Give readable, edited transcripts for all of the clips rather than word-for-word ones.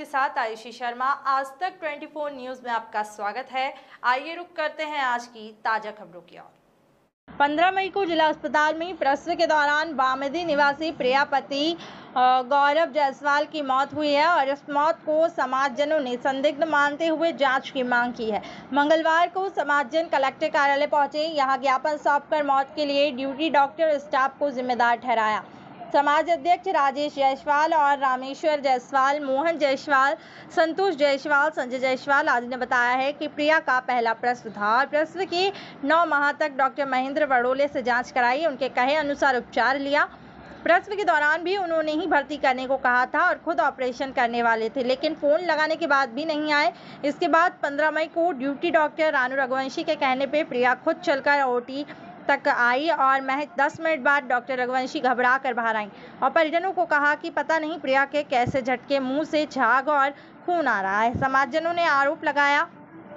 आपके साथ आयुषी शर्मा। आज तक 24 न्यूज में आपका स्वागत है। आइए रुक करते हैं आज की ताजा खबरों की ओर। 15 मई को जिला अस्पताल में प्रसव के दौरान बामेदी निवासी प्रियापति गौरव जायसवाल की मौत हुई है और इस मौत को समाजजनों ने संदिग्ध मानते हुए जांच की मांग की है। मंगलवार को समाजजन कलेक्टर कार्यालय पहुंचे। यहां ज्ञापन सौंपकर मौत के लिए ड्यूटी डॉक्टर स्टाफ को जिम्मेदार ठहराया। समाज अध्यक्ष राजेश जायसवाल और रामेश्वर जायसवाल, मोहन जायसवाल, संतोष जायसवाल, संजय जायसवाल आदि ने बताया है कि प्रिया का पहला प्रसव था और प्रसव के 9 माह तक डॉक्टर महेंद्र बड़ोले से जांच कराई, उनके कहे अनुसार उपचार लिया। प्रसव के दौरान भी उन्होंने ही भर्ती करने को कहा था और खुद ऑपरेशन करने वाले थे, लेकिन फोन लगाने के बाद भी नहीं आए। इसके बाद 15 मई को ड्यूटी डॉक्टर रानू रघुवंशी के कहने पर प्रिया खुद चलकर ओटी तक आई और महज 10 मिनट बाद डॉक्टर रघुवंशी घबरा कर बाहर आई और परिजनों को कहा कि पता नहीं प्रिया के कैसे झटके मुंह से झाग और खून आ रहा है। समाजजनों ने आरोप लगाया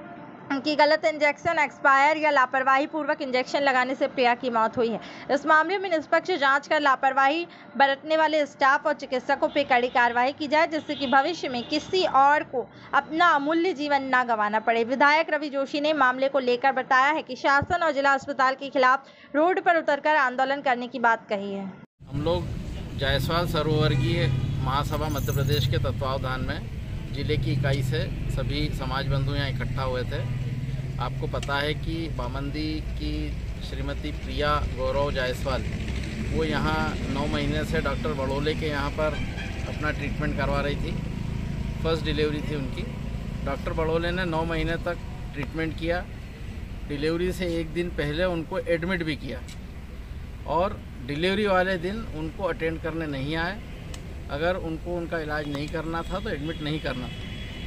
कि गलत इंजेक्शन, एक्सपायर या लापरवाही पूर्वक इंजेक्शन लगाने से प्रिया की मौत हुई है। इस मामले में निष्पक्ष जांच कर लापरवाही बरतने वाले स्टाफ और चिकित्सकों पर कड़ी कार्रवाई की जाए, जिससे कि भविष्य में किसी और को अपना अमूल्य जीवन न गंवाना पड़े। विधायक रवि जोशी ने मामले को लेकर बताया है कि शासन और जिला अस्पताल के खिलाफ रोड पर उतरकर आंदोलन करने की बात कही है। हम लोग जायसवाल सर्ववर्गीय महासभा मध्य प्रदेश के तत्वावधान में जिले की इकाई से सभी समाज बंधु यहाँ इकट्ठा हुए थे। आपको पता है कि बामंदी की श्रीमती प्रिया गौरव जायसवाल वो यहाँ 9 महीने से डॉक्टर बड़ोले के यहाँ पर अपना ट्रीटमेंट करवा रही थी। फर्स्ट डिलीवरी थी उनकी। डॉक्टर बड़ोले ने 9 महीने तक ट्रीटमेंट किया। डिलीवरी से एक दिन पहले उनको एडमिट भी किया और डिलीवरी वाले दिन उनको अटेंड करने नहीं आए। अगर उनको उनका इलाज नहीं करना था तो एडमिट नहीं करना था।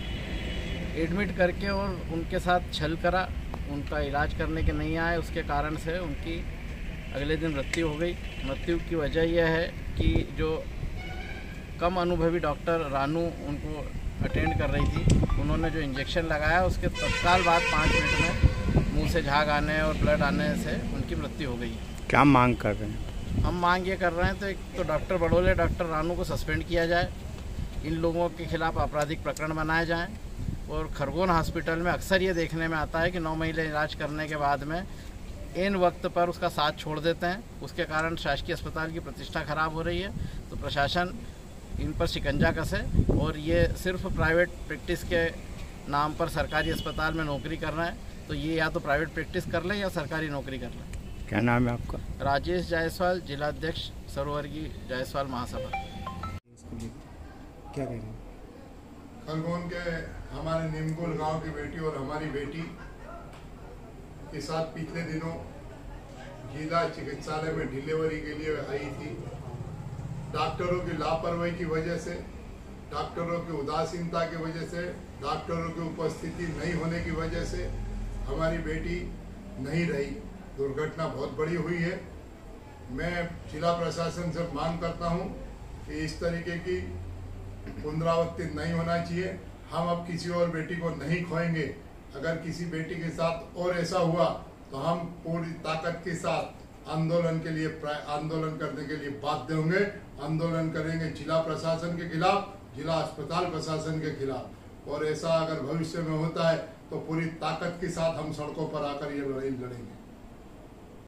एडमिट करके और उनके साथ छल करा, उनका इलाज करने के नहीं आए, उसके कारण से उनकी अगले दिन मृत्यु हो गई। मृत्यु की वजह यह है कि जो कम अनुभवी डॉक्टर रानू उनको अटेंड कर रही थी, उन्होंने जो इंजेक्शन लगाया उसके तत्काल बाद 5 मिनट में मुंह से झाग आने और ब्लड आने से उनकी मृत्यु हो गई। क्या मांग कर रहे हैं? हम मांग ये कर रहे हैं तो एक तो डॉक्टर बड़ोले, डॉक्टर रानू को सस्पेंड किया जाए, इन लोगों के खिलाफ आपराधिक प्रकरण बनाए जाएं। और खरगोन हॉस्पिटल में अक्सर ये देखने में आता है कि 9 महीने इलाज करने के बाद में इन वक्त पर उसका साथ छोड़ देते हैं, उसके कारण शासकीय अस्पताल की प्रतिष्ठा खराब हो रही है। तो प्रशासन इन पर शिकंजा कसे और ये सिर्फ प्राइवेट प्रैक्टिस के नाम पर सरकारी अस्पताल में नौकरी कर रहे हैं, तो ये या तो प्राइवेट प्रैक्टिस कर लें या सरकारी नौकरी कर लें। क्या नाम है आपका? राजेश जायसवाल, जिलाध्यक्ष सर्ववर्गीय जायसवाल महासभा। क्या कहेंगे? खरगोन के हमारे निमगुल गांव की बेटी और हमारी बेटी के साथ पिछले दिनों जिला चिकित्सालय में डिलीवरी के लिए आई थी। डॉक्टरों की लापरवाही की वजह से, डॉक्टरों की उदासीनता की वजह से, डॉक्टरों की उपस्थिति नहीं होने की वजह से हमारी बेटी नहीं रही। दुर्घटना बहुत बड़ी हुई है। मैं जिला प्रशासन से मांग करता हूं कि इस तरीके की पुनरावृत्ति नहीं होना चाहिए। हम अब किसी और बेटी को नहीं खोएंगे। अगर किसी बेटी के साथ और ऐसा हुआ तो हम पूरी ताकत के साथ आंदोलन करने के लिए बाध्य होंगे। आंदोलन करेंगे जिला प्रशासन के खिलाफ, जिला अस्पताल प्रशासन के खिलाफ। और ऐसा अगर भविष्य में होता है तो पूरी ताकत के साथ हम सड़कों पर आकर ये लड़ाई लड़ेंगे।